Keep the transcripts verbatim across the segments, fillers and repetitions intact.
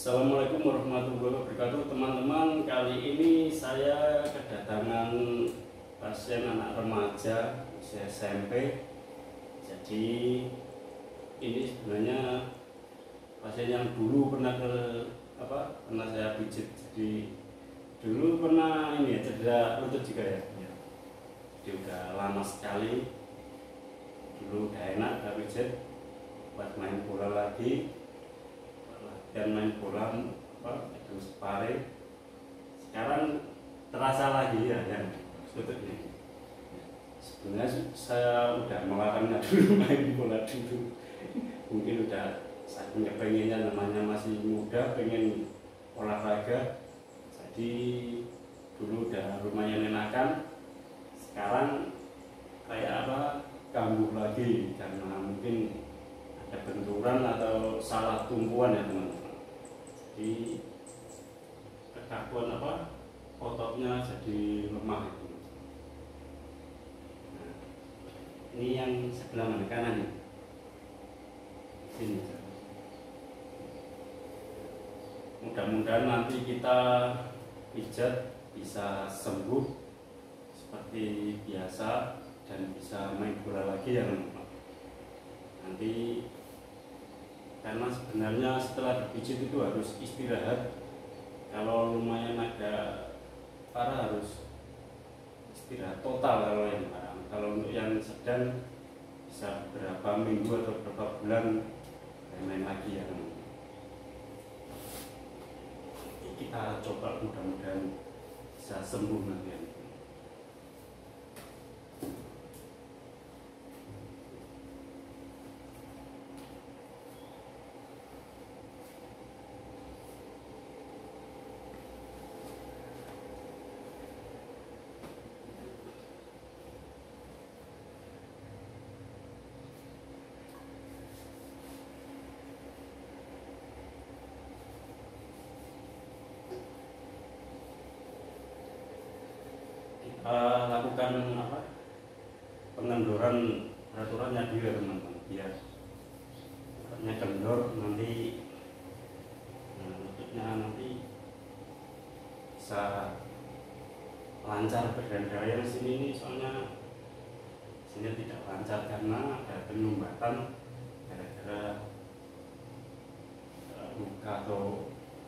Assalamualaikum warahmatullahi wabarakatuh teman-teman. Kali ini saya kedatangan pasien anak remaja usia S M P. Jadi ini sebenarnya pasien yang dulu pernah ke apa pernah saya pijit. Jadi dulu pernah ini ya cedera lutut juga ya. Jadi udah lama sekali. Dulu udah enak gak pijit, buat main bola lagi. Dan main bola apa itu separe, sekarang terasa lagi ya yang lututnya. Sebenarnya saya udah melarangnya dulu main bola dulu, mungkin udah saking pengennya, namanya masih muda pengen olahraga, jadi dulu udah lumayan enakan. Sekarang kayak apa kambuh lagi karena mungkin ada benturan atau salah tumpuan ya teman-teman. Jadi kekakuan apa ototnya jadi lemah itu. Nah, ini yang sebelah mana kanan nih? Sini. Mudah-mudahan nanti kita pijat bisa sembuh seperti biasa dan bisa main bola lagi ya teman-teman. Nanti karena sebenarnya setelah dipijit itu harus istirahat. Kalau lumayan agak parah harus istirahat total kalau yang parah. Kalau untuk yang sedang bisa berapa minggu atau berapa bulan main lagi ya. Kita coba mudah-mudahan bisa sembuh nanti. Uh, lakukan apa pengendoran peraturannya dulu ya teman-teman, biar otaknya kendor, nanti nah, lututnya nanti bisa lancar berjalan. Sini ini soalnya sini tidak lancar karena ada penyumbatan gara-gara uh, luka atau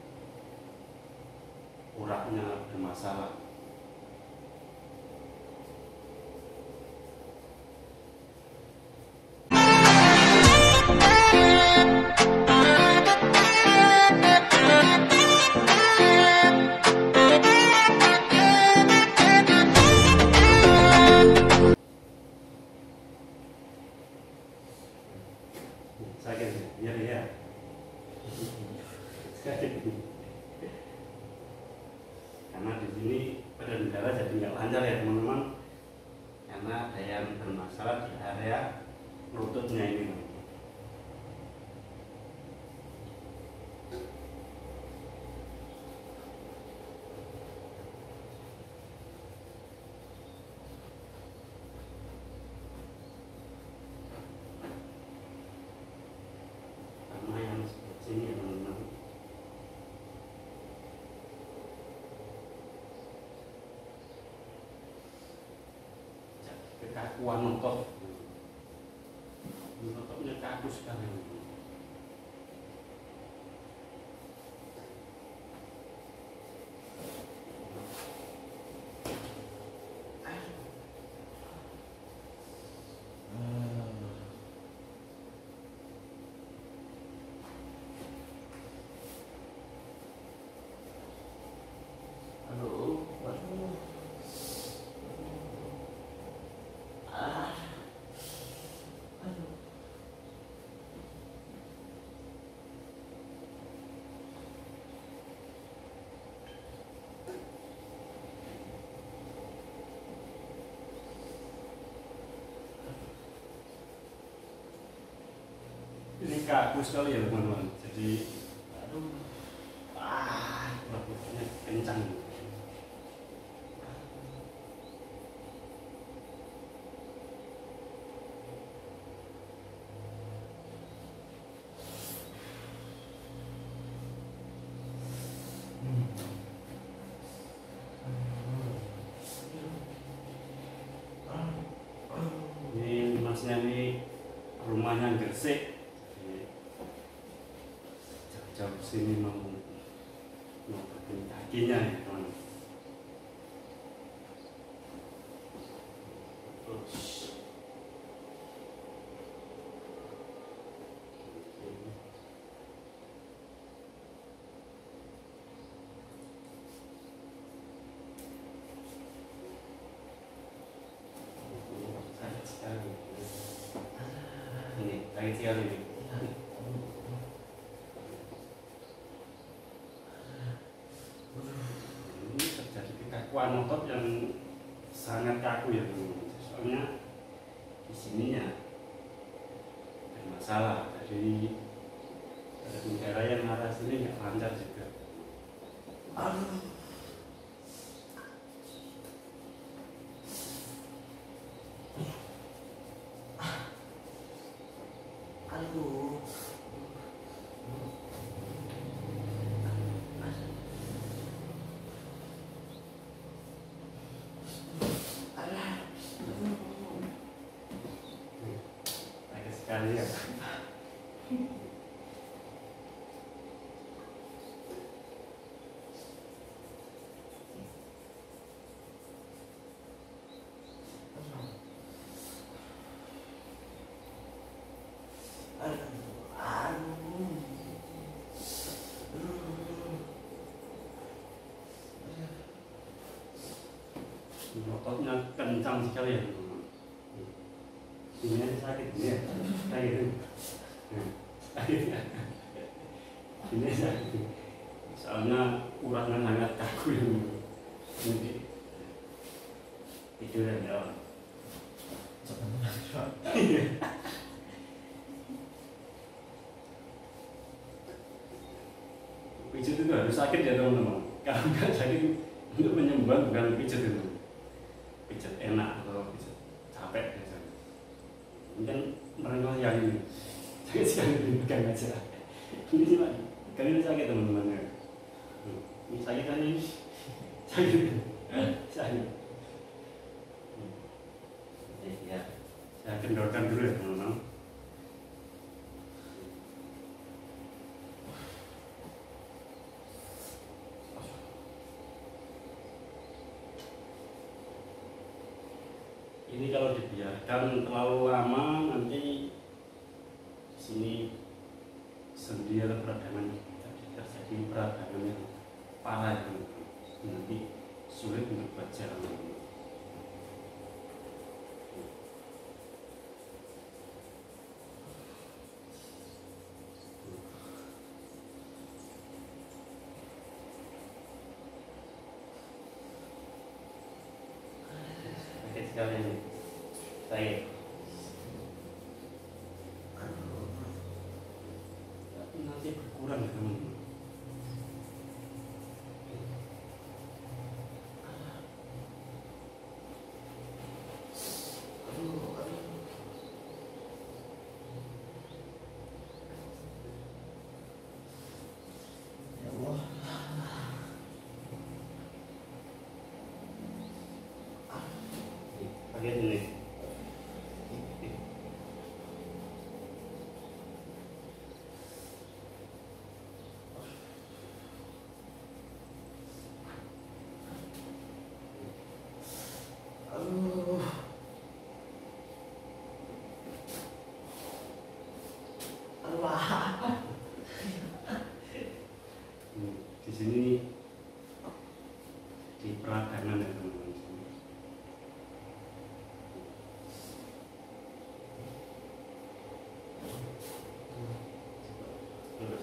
uratnya bermasalah. Sakit ya, ya. Sakit. Karena di sini pada negara jadi nggak lancar ya teman-teman, karena ada yang bermasalah di area lututnya ini. Kekakuan otot, ototnya kaku sekali. Ini kaku sekali ya teman-teman. Jadi aduh, ah, lututnya kencang. masnya ini rumahnya Gresik, jauh-jauh sini mau ngobatin kakinya ya teman. Ini lagi sekali ini. Ini terjadi kekakuan otot yang sangat kaku ya teman. Soalnya di sininya ada masalah. Jadi ada negara yang arah sini nggak lancar juga. Aduh. Aduh. Sakit sekali ya. Ototnya kencang sekali ya. Ini aja sakit ini ya. Sakit ini. Sakit ya. Ini sakit. Soalnya uratnya sangat kaku yang ini. Tiduran ya. Pijat itu harus sakit ya teman-teman. Kalau nggak sakit untuk menyembuhkan bukan pijat itu. Pijat enak atau pijat capek biasanya. Mungkin mereka yang ini sakit sekali dipegang aja. Ini sih pak, kali ini sakit teman-teman ya. Ini sakit kan ini sakit, sakit. Ya, saya kendorkan dulu ya teman-teman. Ini kalau dibiarkan terlalu lama nanti sini sendi atau peradangan terjadi peradangan yang parah yang nanti sulit untuk berjalan. Sakit sekali ini. Saya nanti berkurang ya teman-teman. Ya Allah. Bagian ini. Aduh. Aduh. Hmm, di sini di peradangan ya teman-teman. Terus.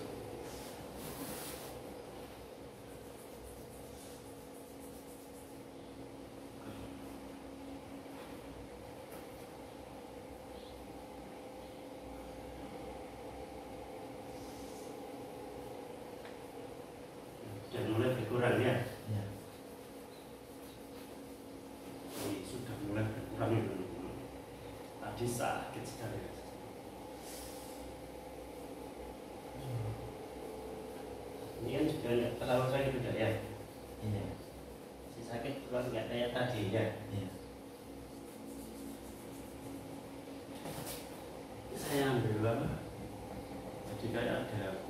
Dan mulai berkurang ya. Ya. Ini sudah mulai berkurang ya teman-teman. Tadi sakit sekali. Ini kan sudah nggak terlalu sakit sudah ya. Iya. Si sakit bukan nggak kayak tadi ya. Iya.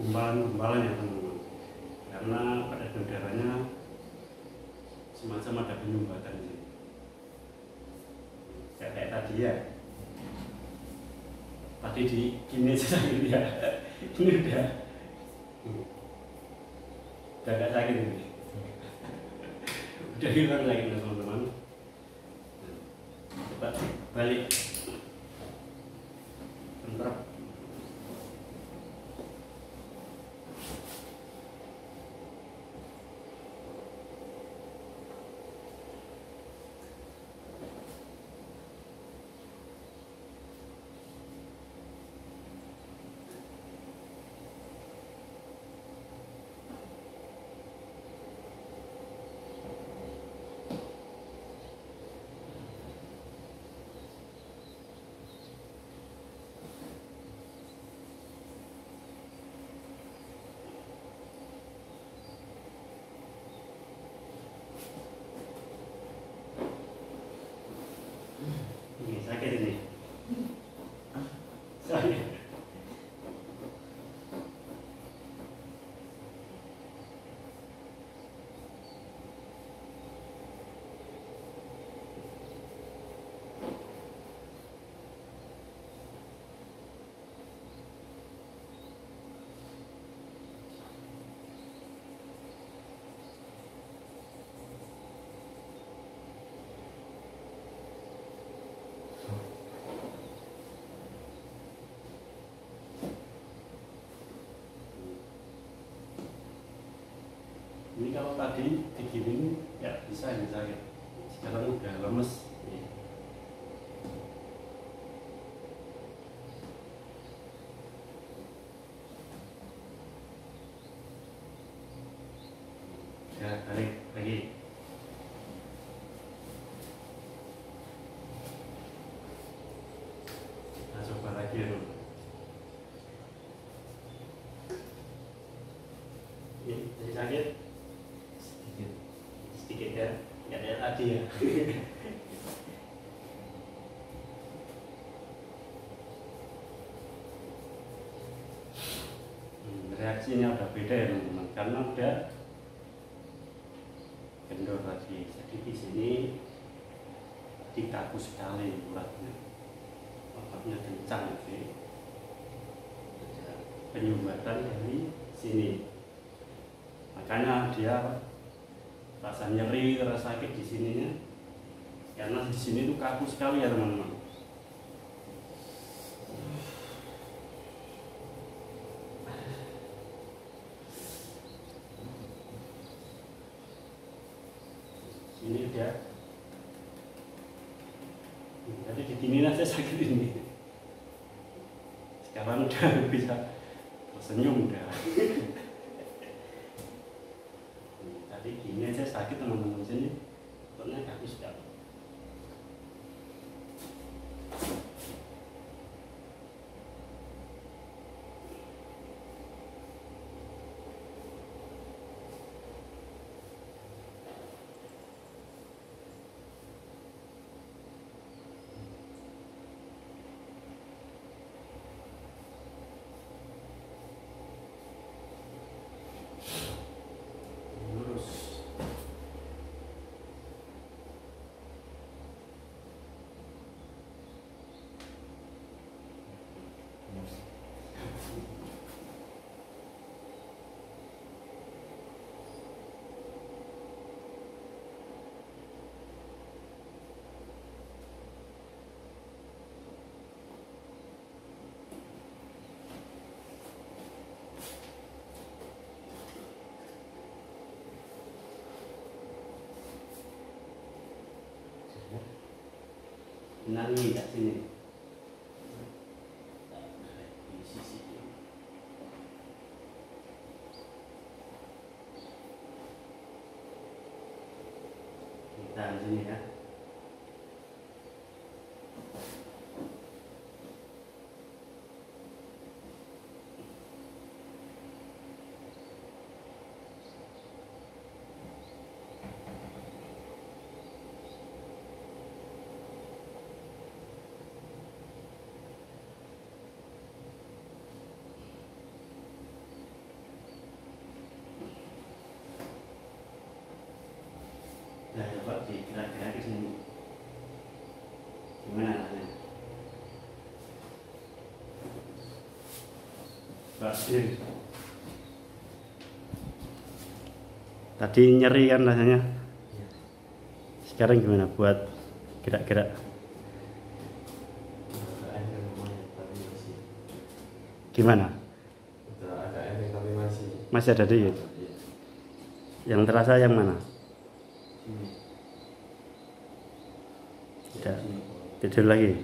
gumpalan-gumpalan ya teman-teman, karena pada udaranya semacam ada penyumbatan di sini. Kayak, kayak tadi ya, tadi di gini aja sakit ya, ini udah udah gak sakit ini, udah hilang lagi teman-teman. Coba balik, bentar. Ini sakit ini. Sakit. Ini kalau tadi digini ya bisa ini sakit. Sekarang udah lemes. Ya. Ya, balik lagi. Nah, coba lagi ya dulu. Ini jadi sakit. Sedikit ya, nggak kayak tadi ya. hmm, reaksinya udah beda ya teman-teman, karena udah kendor tadi. Jadi di sini dikaku sekali uratnya, ototnya kencang jadi ada penyumbatan dari sini, makanya dia rasa nyeri, rasa sakit di sininya, karena di sini tuh kaku sekali ya teman-teman. Ini dia. Tadi di sini aja sakit ini. Sekarang udah bisa tersenyum udah. Tadi gini aja sakit teman-teman, sini ototnya kaku sekali. Nangi tak sini. Di sisi ini. Kita di sini ya. Basir. Tadi nyeri kan rasanya. Iya. Sekarang gimana buat gerak-gerak? Udah ada lumayan tapi masih. Gimana? Udah ada efek tapi masih. Masih ada dikit. Iya. Yang terasa yang mana? Sini. Tidak. Sini. Tidur lagi.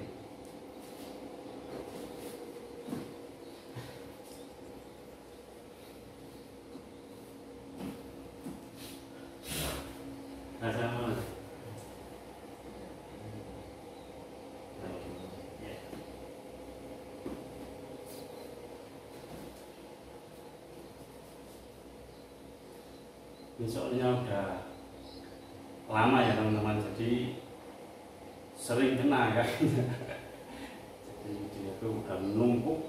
Rasa mana? Ini soalnya udah lama ya teman-teman, jadi sering kena kayaknya. Jadi dia tuh udah menumpuk.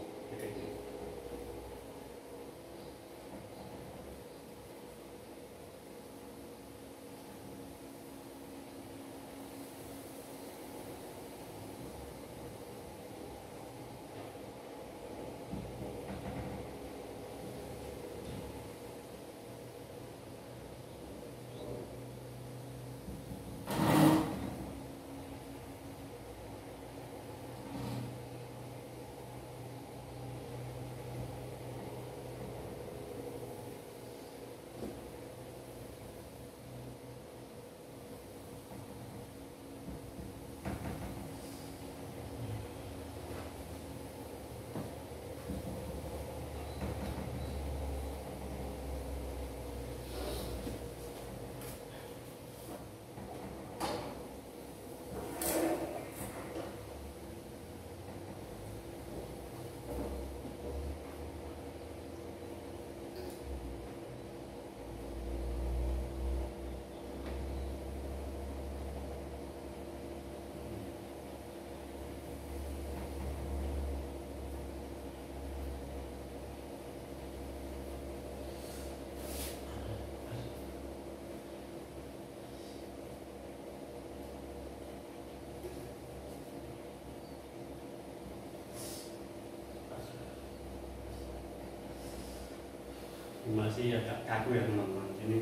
Masih agak kaku ya teman-teman ini.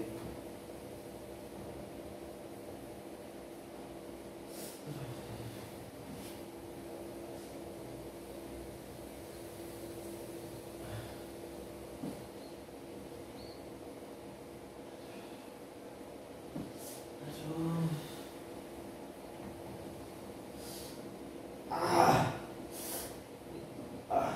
Aduh. Ah. Ah.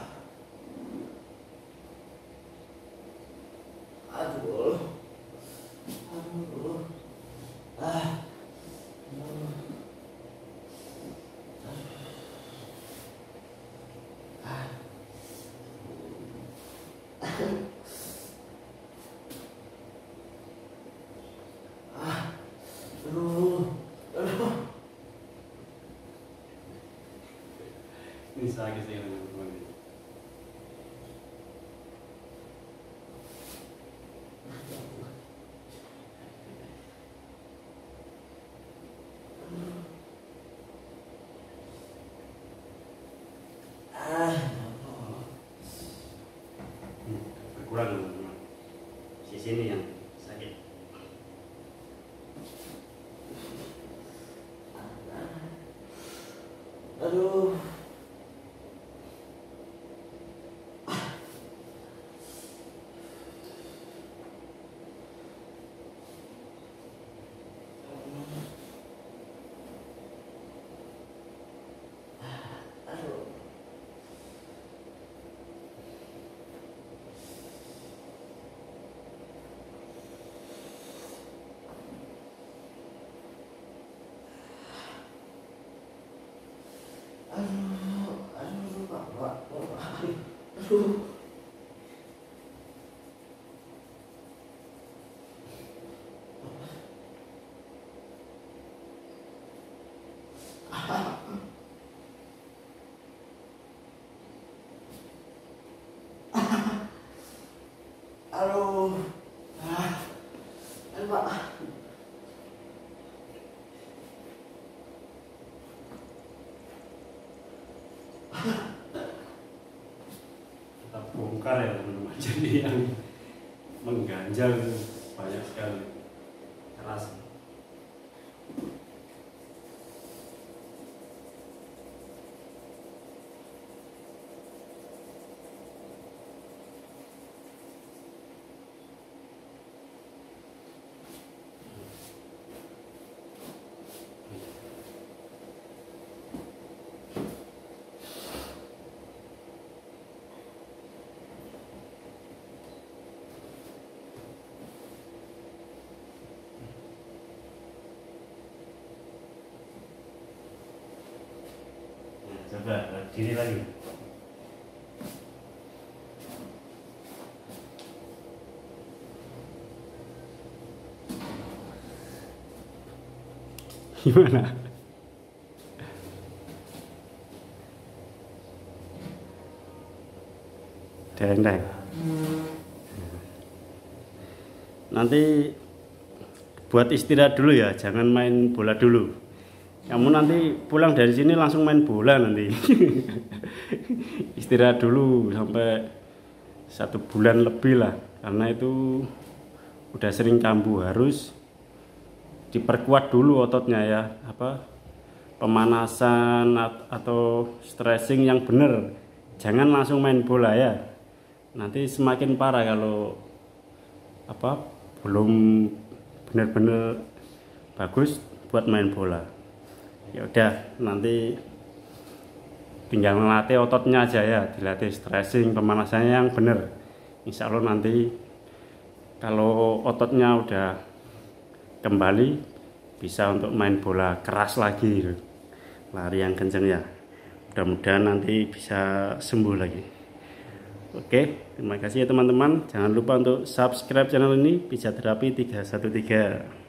Aduh. Aduh. Ah. Aduh. Ah. Ah. Aduh. Aduh. Ini sakit sih teman-teman. Ah. Hmm, berkurang teman-teman. Di sini yang sakit. Aduh. Aduh. Aduh, aduh, Bapak, Bapak, aduh. Aduh, ah, aduh, Pak. Kita bongkar membongkar ya teman-teman. Jadi yang mengganjal banyak sekali, keras. Coba diri lagi. Gimana? Dendeng. Nanti buat istirahat dulu ya, jangan main bola dulu. Kamu nanti pulang dari sini langsung main bola nanti. Istirahat dulu sampai satu bulan lebih lah, karena itu udah sering kambuh, harus diperkuat dulu ototnya ya, apa pemanasan atau stretching yang bener. Jangan langsung main bola ya, nanti semakin parah kalau apa belum bener-bener bagus buat main bola. Ya udah, nanti tinggal melatih ototnya aja ya, dilatih stretching, pemanasannya yang bener. Insya Allah nanti kalau ototnya udah kembali bisa untuk main bola keras lagi, lari yang kenceng ya. Mudah-mudahan nanti bisa sembuh lagi. Oke, terima kasih ya teman-teman. Jangan lupa untuk subscribe channel ini, Pijat Terapi tiga satu tiga.